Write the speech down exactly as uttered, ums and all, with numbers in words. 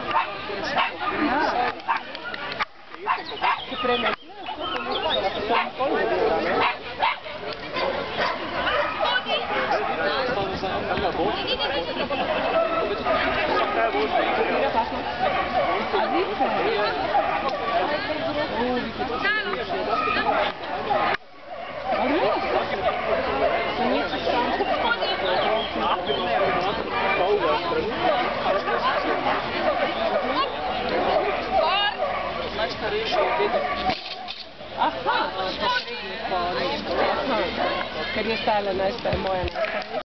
Che prende Aha, ker je stala najstarejša moja.